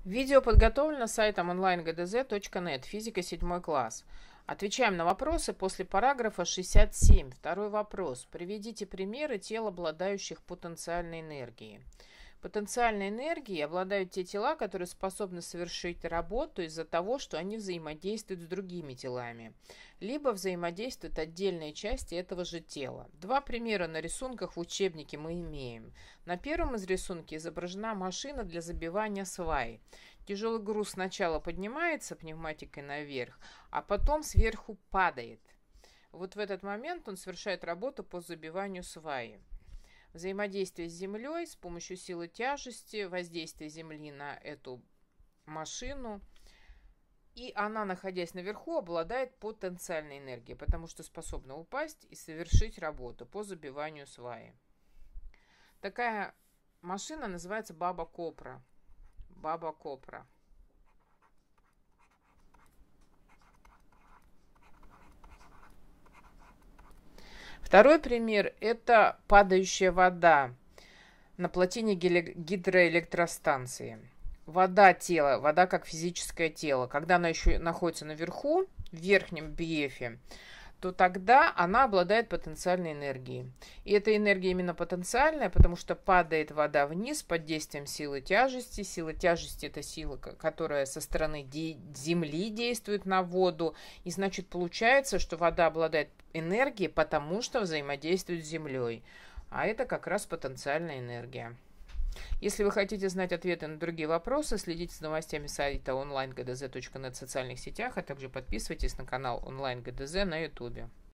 Видео подготовлено сайтом onlinegdz.net, физика 7 класс. Отвечаем на вопросы после параграфа 67. Второй вопрос. Приведите примеры тел, обладающих потенциальной энергией. Потенциальной энергией обладают те тела, которые способны совершить работу из-за того, что они взаимодействуют с другими телами, либо взаимодействуют отдельные части этого же тела. Два примера на рисунках в учебнике мы имеем. На первом из рисунков изображена машина для забивания свай. Тяжелый груз сначала поднимается пневматикой наверх, а потом сверху падает. Вот в этот момент он совершает работу по забиванию сваи. Взаимодействие с Землей с помощью силы тяжести, воздействие Земли на эту машину. И она, находясь наверху, обладает потенциальной энергией, потому что способна упасть и совершить работу по забиванию сваи. Такая машина называется баба-копра. Баба-копра. Второй пример – это падающая вода на плотине гидроэлектростанции. Вода как физическое тело, когда она еще находится наверху, в верхнем бьефе, то тогда она обладает потенциальной энергией. И эта энергия именно потенциальная, потому что падает вода вниз под действием силы тяжести. Сила тяжести – это сила, которая со стороны Земли действует на воду. И значит, получается, что вода обладает энергией, потому что взаимодействует с Землей. А это как раз потенциальная энергия. Если вы хотите знать ответы на другие вопросы, следите за новостями сайта onlinegdz.net в социальных сетях, а также подписывайтесь на канал OnlineGDZ на YouTube.